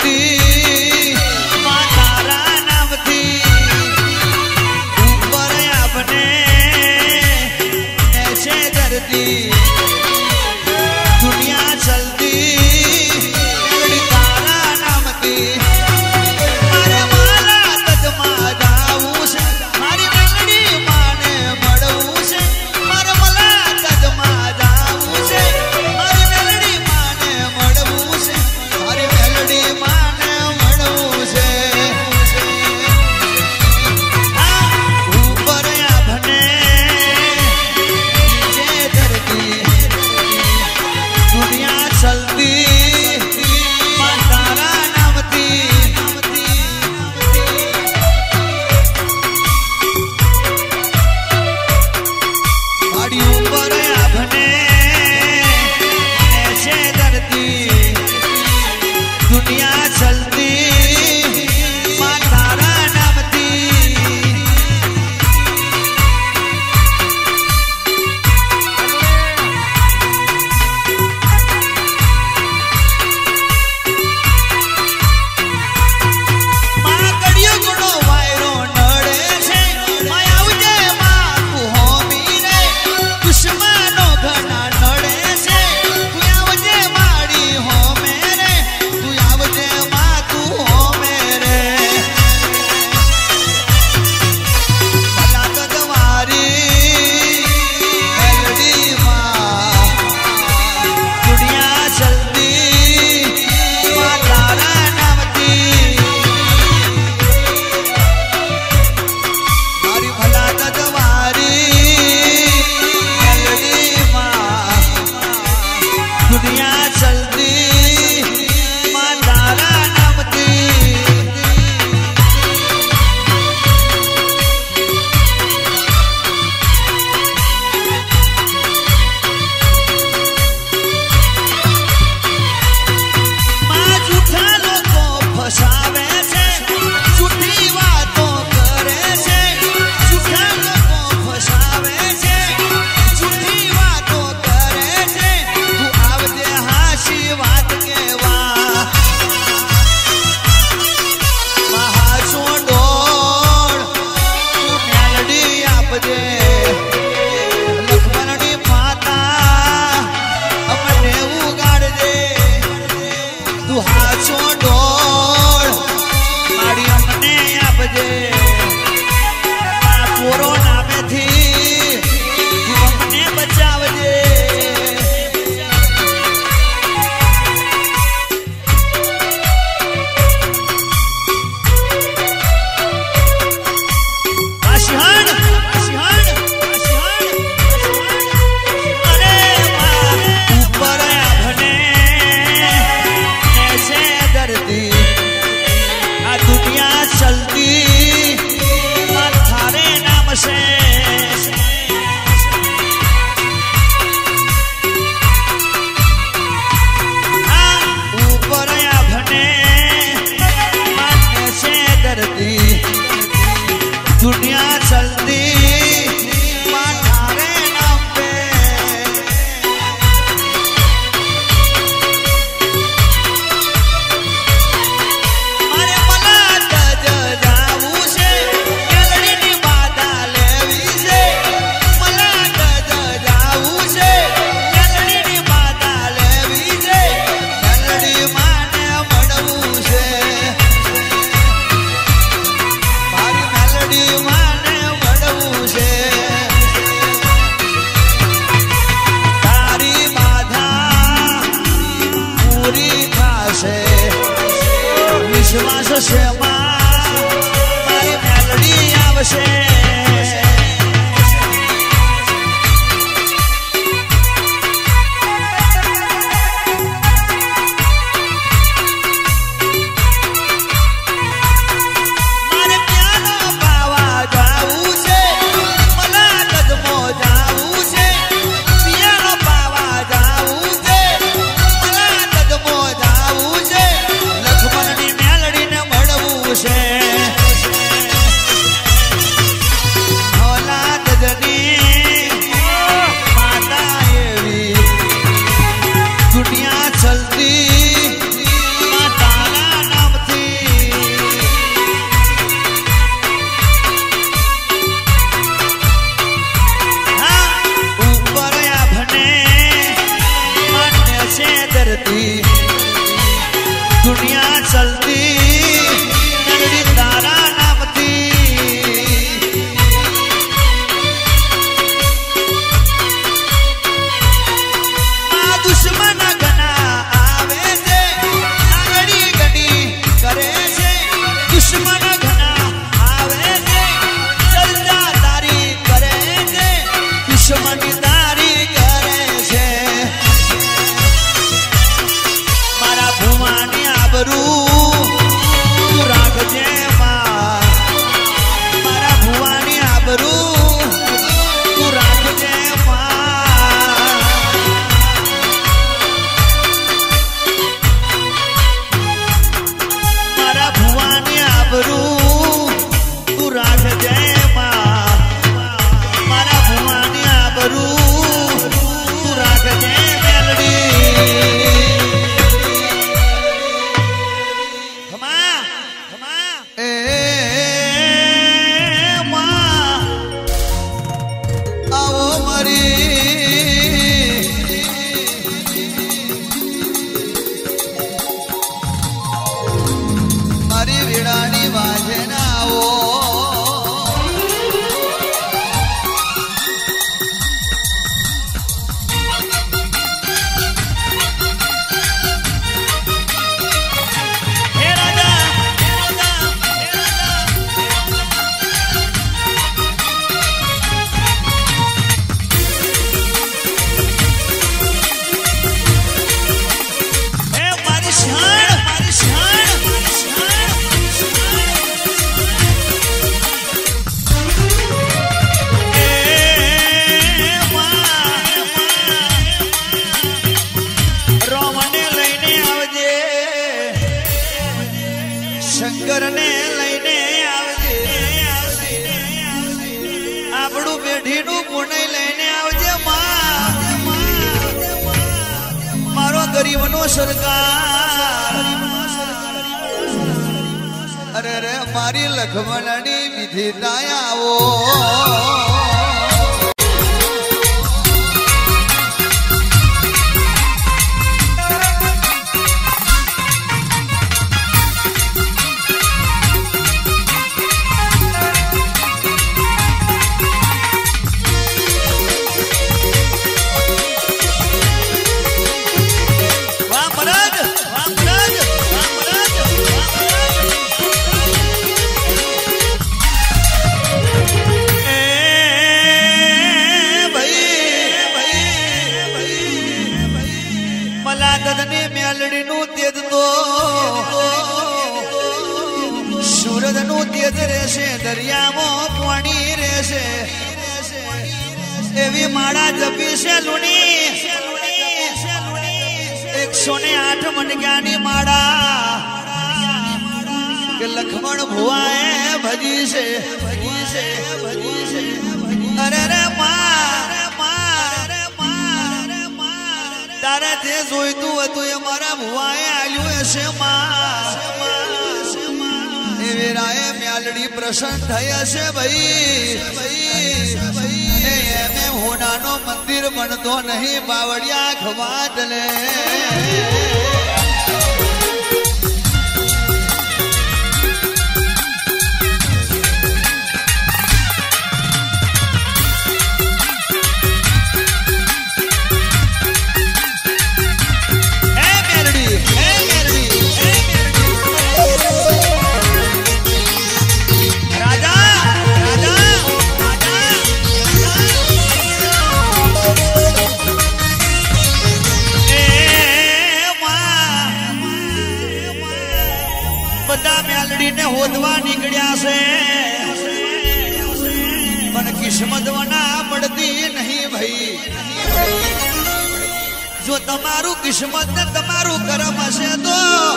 चलती मां तारा नाम थी ऊपर अपने ऐसे धरती दुनिया चलती तारा नाम थी मारे माला तजमा जाऊ से मारी मेलडी माने मड़ऊ से मारे मला तजमा जाऊ से मारी मेलडी माने मड़ऊ से मारी मेलडी माने मड़ऊ से ऊपर अपने नीचे धरती दुनिया चलती मां तारा नाम थी मारी ऊपर अपने ऐसे धरती दुनिया चलती मां तारा नाम थी मां कड़ियो गुणो वायरो नड़े छे मां आवजे मां तू होमी रे दुश्मनो घना नड़े छे तू आवजे माड़ी होमे रे तू आवजे मां तू होमे रे भला गजवारी मेलडी मां दुनिया चलती मां तारा नाम थी मारी भला गजवारी मेलडी मां दुनिया चलती मां तारा नाम थी मां झूठा लोको फसावे छे झूठी वातो करे छे झूठा लोको फसावे छे झूठी वातो करे छे तू आवजे हासी वात केवा महासो डोळ तू मेलडी आपजे लखमणनी माता अपने उगाड़जे तू हाचो डोळ मारी अमने आपजे कोरोना में थी तू अपने बचावजे आशिहान आशिहान आशिहान अरे मां ऊपर अपने ऐसे धरती आ दुनिया चलती मां थारे नाम से ऊपर अपने मां ऐसे धरती दुनिया चलती मां थारे नाम पे मारे मला तज जाऊ से मेलडी बाधा लेवी से मला तज जाऊ से मेलडी बाधा लेवी से मेलडी माने मड़ऊ से मारी मेलडी माने मड़ऊ से तारी बाधा पूरी थाशे विश्वास से मां मारी मेलडी आवशे मारे प्यानो पावा जाऊ से मला कदमो जाऊ से पियानो पावा जाऊ से मला कदमो जाऊ से लखमणनी मेलडी ने मड़ऊ से चलती मेलडी तारा नामती दुश्मन घना आवे छे आंगड़ी घनी करे छे दुश्मन घना आवे छे चलता तारी करे छे दुश्मन तारी करे छे मारा भुवानी आबरू तू राखजे मां मारा भुवानी आबरू तू राखजे आबरू तू राख जय मां मारा भुवानी आबरू तू राख जय मेलडी हमा हमा ए मां आओ मरी वीणानी वाजे ना वो हे राजा हे मारी शान शंकर ने लईने आवजे आपणू पेढ़ीनू पुणे लईने आवजे मां मारो गरीबनो सरकार अरे रे मारी लखमणनी विधि दायावो मेलडी नु तेज तो सूरज नु तेज रेसे दरिया मो पानी रेसे एवी माड़ा जपी से लुनी 108 मनग्यानी माड़ा के लक्ष्मण भुआए भजी से अरे रे तारा जे जोईतुं हतुं ए मारा भुवाए आल्युं हशे मां ए वीराए म्यालडी प्रसन्न थई हशे भाई एमे होनानो मंदिर बनतो नहीं बावड़िया खवाद ले ने होदवा निकलिया से पर किस्मत वना पड़ती नहीं भाई जो तमारू किस्मत ने तमारू कर्म हशे तो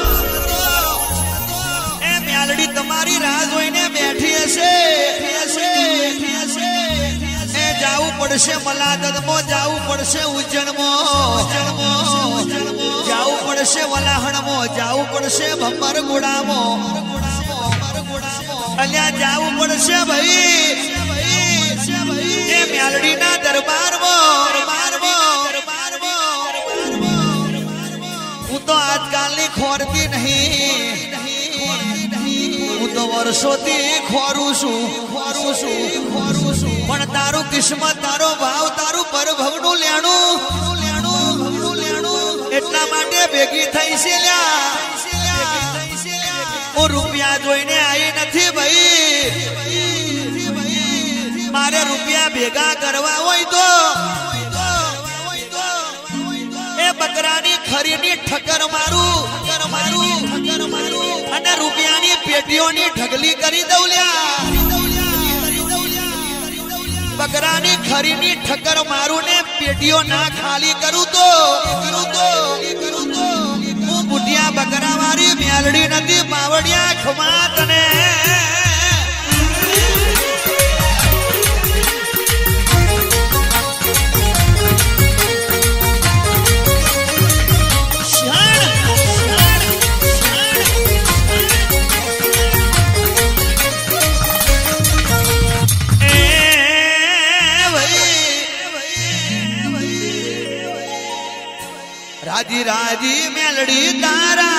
ए म्यालडी तमारी राह जोईने बैठी हशे ए जाऊ पड़शे मलादद मो जाऊ पड़शे उज्जैन मो जाऊ पड़शे वलाहण मो जाऊ पड़शे भम्मरगुड़ा मो अल्या जाऊ पड़शे भाई ए म्यालडी ना दरबार मो हूँ तो आजकल खोरती नहीं હું તો વર્ષોથી ખોરું છું પણ તારું કિસ્મત તારો ભાવ તારું પરભવનું લેણું એટલા માટે ભેગી થઈ છે લ્યા હું રૂપિયા જોઈને આવી નથી ભાઈ મારે રૂપિયા ભેગા કરવા હોય તો એ બકરાની ખરીની ઠક્કર મારું અને રૂપિયાની પેટીઓની ઢગલી કરી દઉં લ્યા બકરાની ખરીની ઠક્કર મારું ને પેટીઓ ના ખાલી કરું તો હું બુઢિયા બકરા વાળી મેલડી નથી બાવડિયા ખમા તને રાજી રાજી મેલડી તારા